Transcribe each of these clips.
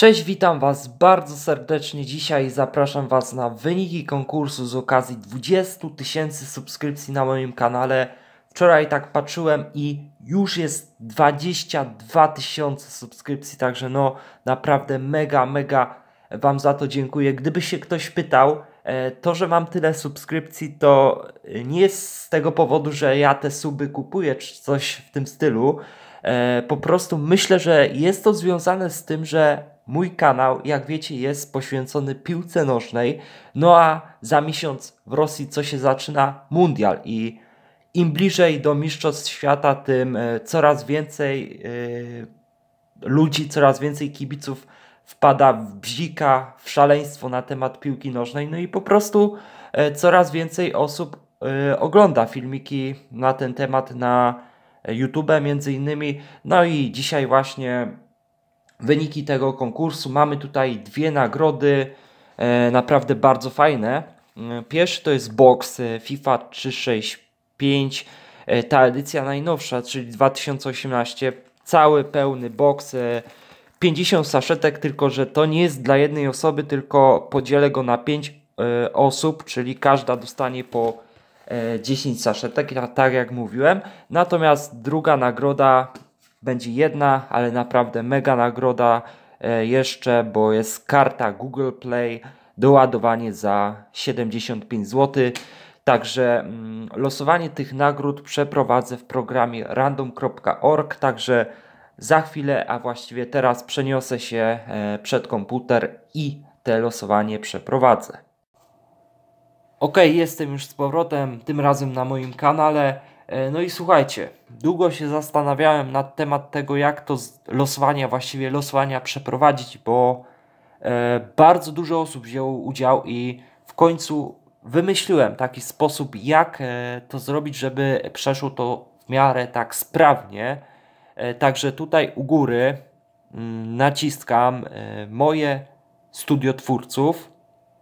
Cześć, witam Was bardzo serdecznie. Dzisiaj zapraszam Was na wyniki konkursu z okazji 20 000 subskrypcji na moim kanale. Wczoraj tak patrzyłem i już jest 22 000 subskrypcji, także no naprawdę mega Wam za to dziękuję. Gdyby się ktoś pytał, to, że mam tyle subskrypcji, to nie jest z tego powodu, że ja te suby kupuję czy coś w tym stylu. Po prostu myślę, że jest to związane z tym, że mój kanał, jak wiecie, jest poświęcony piłce nożnej. No a za miesiąc w Rosji co się zaczyna? Mundial. I im bliżej do Mistrzostw Świata, tym coraz więcej ludzi, coraz więcej kibiców wpada w bzika, w szaleństwo na temat piłki nożnej. No i po prostu coraz więcej osób ogląda filmiki na ten temat na YouTube między innymi. No i dzisiaj właśnie wyniki tego konkursu. Mamy tutaj dwie nagrody, naprawdę bardzo fajne. Pierwszy to jest box FIFA 365, ta edycja najnowsza, czyli 2018. Cały pełny box, 50 saszetek, tylko że to nie jest dla jednej osoby, tylko podzielę go na 5 osób, czyli każda dostanie po 10 saszetek, tak jak mówiłem. Natomiast druga nagroda będzie jedna, ale naprawdę mega nagroda jeszcze, bo jest karta Google Play, doładowanie za 75 zł. Także losowanie tych nagród przeprowadzę w programie random.org, także za chwilę, a właściwie teraz przeniosę się przed komputer i te losowanie przeprowadzę. Ok, jestem już z powrotem, tym razem na moim kanale. No i słuchajcie, długo się zastanawiałem na temat tego, jak to właściwie losowania przeprowadzić, bo bardzo dużo osób wzięło udział i w końcu wymyśliłem taki sposób, jak to zrobić, żeby przeszło to w miarę tak sprawnie. Także tutaj u góry naciskam moje studio twórców.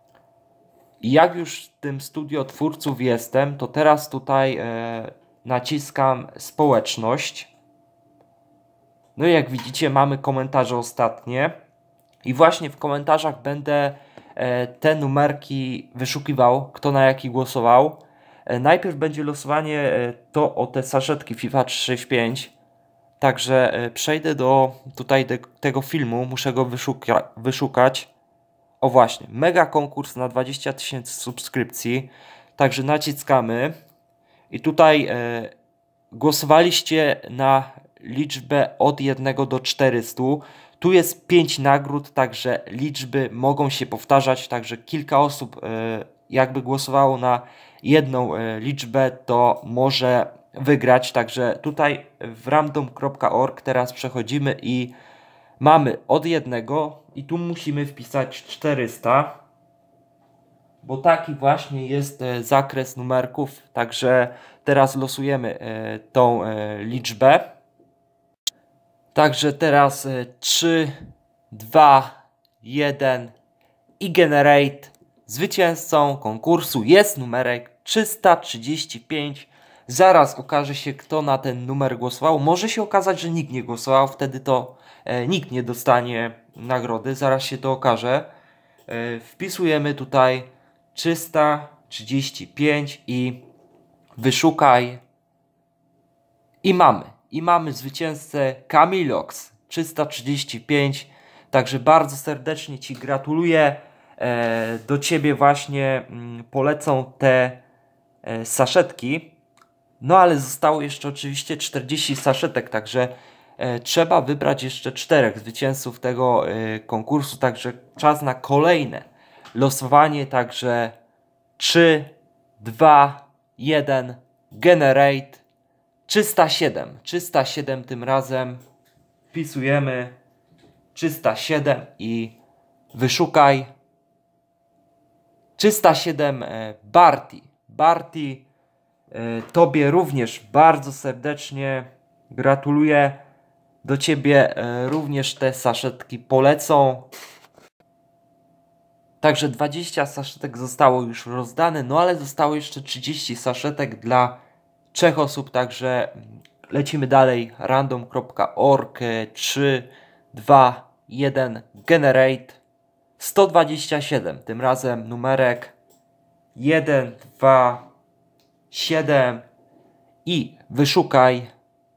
I jak już w tym studio twórców jestem, to teraz tutaj naciskam społeczność. No i jak widzicie, mamy komentarze ostatnie. I właśnie w komentarzach będę te numerki wyszukiwał, kto na jaki głosował. Najpierw będzie losowanie to o te saszetki FIFA 365. Także przejdę do tego filmu, muszę go wyszukać. O właśnie, mega konkurs na 20 000 subskrypcji. Także naciskamy. I tutaj głosowaliście na liczbę od 1 do 400. Tu jest 5 nagród, także liczby mogą się powtarzać. Także kilka osób jakby głosowało na jedną liczbę, to może wygrać. Także tutaj w random.org teraz przechodzimy i mamy od 1 i tu musimy wpisać 400, bo taki właśnie jest zakres numerków. Także teraz losujemy tą liczbę. Także teraz 3, 2, 1 i generate. Zwycięzcą konkursu jest numerek 335. Zaraz okaże się, kto na ten numer głosował. Może się okazać, że nikt nie głosował, wtedy to nikt nie dostanie nagrody. Zaraz się to okaże. Wpisujemy tutaj 335 i wyszukaj. I mamy zwycięzcę Kamilox 335. Także bardzo serdecznie Ci gratuluję. Do Ciebie właśnie polecą te saszetki. No ale zostało jeszcze oczywiście 40 saszetek, także trzeba wybrać jeszcze 4 zwycięzców tego konkursu, także czas na kolejne losowanie. Także 3, 2, 1, generate. 307 tym razem. Wpisujemy 307 i wyszukaj. 307 Barty. Tobie również bardzo serdecznie gratuluję. Do Ciebie również te saszetki polecą. Także 20 saszetek zostało już rozdane, no ale zostało jeszcze 30 saszetek dla 3 osób, także lecimy dalej. Random.org 3, 2, 1 Generate 127. Tym razem numerek 1, 2, 7 i wyszukaj.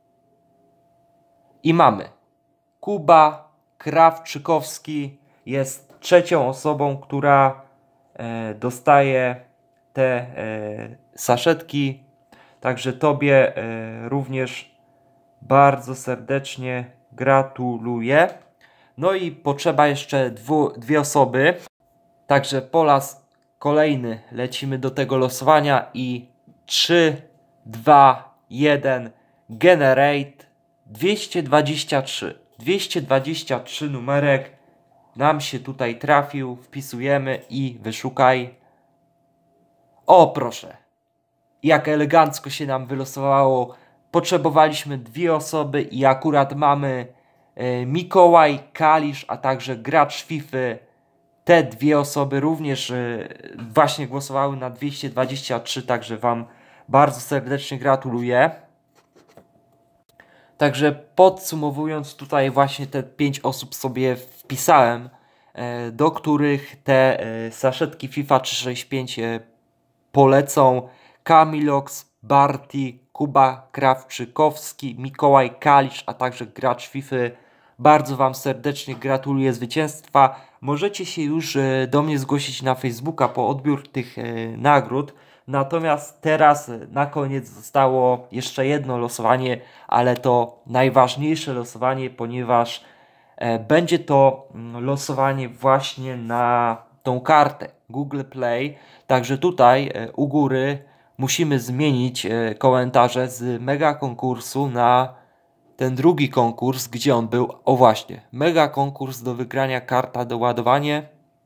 I mamy. Kuba Krawczykowski jest trzecią osobą, która dostaje te saszetki. Także Tobie również bardzo serdecznie gratuluję. No i potrzeba jeszcze dwie osoby. Także po raz kolejny lecimy do tego losowania i 3, 2, 1 Generate 223. 223 numerek nam się tutaj trafił. Wpisujemy i wyszukaj. O proszę. Jak elegancko się nam wylosowało. Potrzebowaliśmy dwie osoby i akurat mamy Mikołaj Kalisz, a także gracz FIFA. Te dwie osoby również właśnie głosowały na 223, także Wam bardzo serdecznie gratuluję. Także podsumowując, tutaj właśnie te 5 osób sobie wpisałem, do których te saszetki FIFA 365 polecą. Kamilox, Barty, Kuba Krawczykowski, Mikołaj Kalisz, a także gracz FIFA. Bardzo Wam serdecznie gratuluję zwycięstwa. Możecie się już do mnie zgłosić na Facebooka po odbiór tych nagród. Natomiast teraz na koniec zostało jeszcze jedno losowanie, ale to najważniejsze losowanie, ponieważ będzie to losowanie właśnie na tą kartę Google Play. Także tutaj u góry musimy zmienić komentarze z mega konkursu na ten drugi konkurs, gdzie on był. O właśnie, mega konkurs do wygrania, karta do ładowania.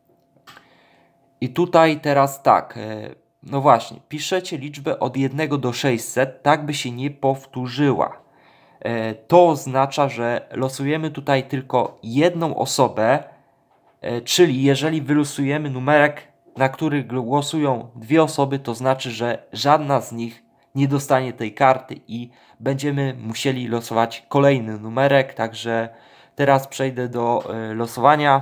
I tutaj teraz tak, no właśnie, piszecie liczbę od 1 do 600, tak by się nie powtórzyła. To oznacza, że losujemy tutaj tylko jedną osobę, czyli jeżeli wylosujemy numerek, na który głosują dwie osoby, to znaczy, że żadna z nich nie dostanie tej karty i będziemy musieli losować kolejny numerek. Także teraz przejdę do losowania.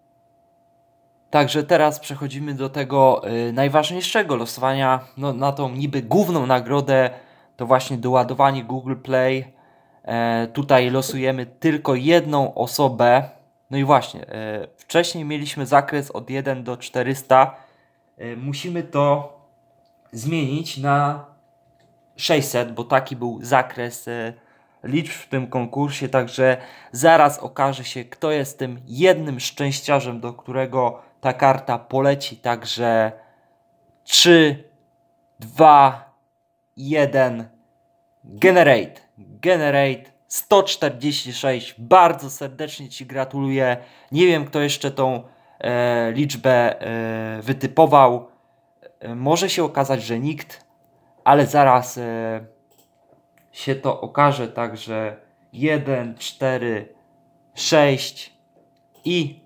Także teraz przechodzimy do tego najważniejszego losowania, no, na tą niby główną nagrodę, to właśnie doładowanie Google Play. Tutaj losujemy tylko jedną osobę. No i właśnie, wcześniej mieliśmy zakres od 1 do 400. Musimy to zmienić na 600, bo taki był zakres liczb w tym konkursie. Także zaraz okaże się, kto jest tym jednym szczęściarzem, do którego ta karta poleci. Także 3, 2, 1 Generate. Generate 146. Bardzo serdecznie Ci gratuluję. Nie wiem, kto jeszcze tą liczbę wytypował. Może się okazać, że nikt, ale zaraz się to okaże. Także 1, 4, 6 i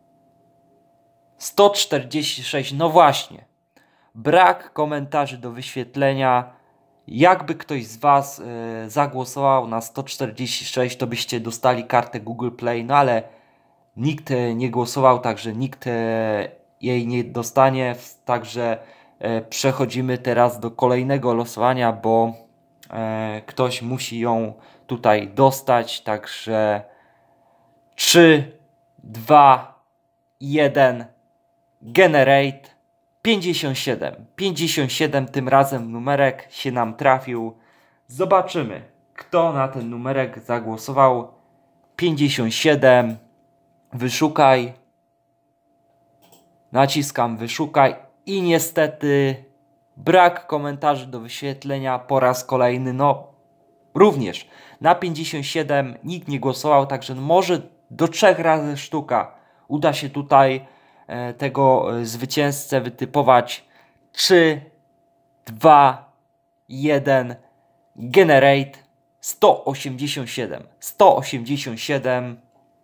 146. No właśnie. Brak komentarzy do wyświetlenia. Jakby ktoś z Was zagłosował na 146, to byście dostali kartę Google Play, no ale nikt nie głosował, także nikt jej nie dostanie. Także przechodzimy teraz do kolejnego losowania, bo ktoś musi ją tutaj dostać. Także 3, 2, 1 Generate 57. 57 tym razem numerek się nam trafił. Zobaczymy, kto na ten numerek zagłosował. 57. Wyszukaj. Naciskam wyszukaj i niestety brak komentarzy do wyświetlenia po raz kolejny. No również na 57 nikt nie głosował, także może do 3 razy sztuka uda się tutaj tego zwycięzcę wytypować. 3, 2, 1 Generate 187. 187.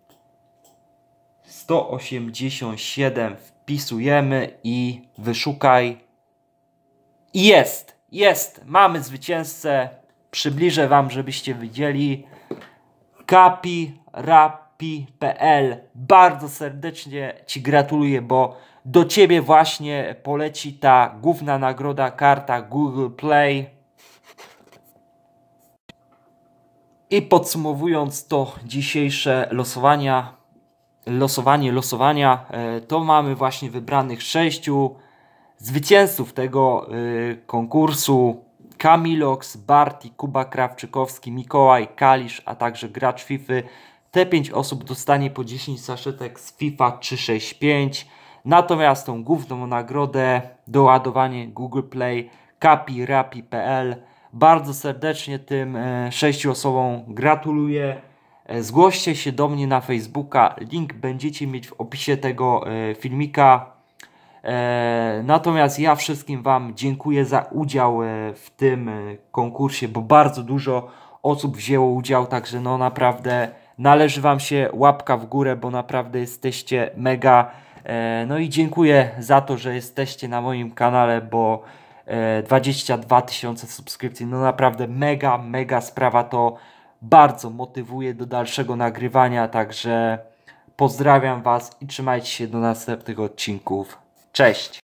187 wpisujemy i wyszukaj. I jest. Mamy zwycięzcę. Przybliżę Wam, żebyście widzieli. Kapi rapi.pl. Bardzo serdecznie Ci gratuluję, bo do Ciebie właśnie poleci ta główna nagroda, karta Google Play. I podsumowując to dzisiejsze losowania, to mamy właśnie wybranych 6 zwycięzców tego konkursu: Kamilox, Barti, Kuba Krawczykowski, Mikołaj, Kalisz, a także gracz FIFA. Te 5 osób dostanie po 10 saszetek z FIFA 365. Natomiast tą główną nagrodę, doładowanie Google Play, rapi.pl. Bardzo serdecznie tym 6 osobom gratuluję. Zgłoście się do mnie na Facebooka. Link będziecie mieć w opisie tego filmika. Natomiast ja wszystkim Wam dziękuję za udział w tym konkursie, bo bardzo dużo osób wzięło udział, także no naprawdę należy Wam się łapka w górę, bo naprawdę jesteście mega. No i dziękuję za to, że jesteście na moim kanale, bo 22 000 subskrypcji, no naprawdę mega sprawa, to bardzo motywuje do dalszego nagrywania, także pozdrawiam Was i trzymajcie się do następnych odcinków. Cześć!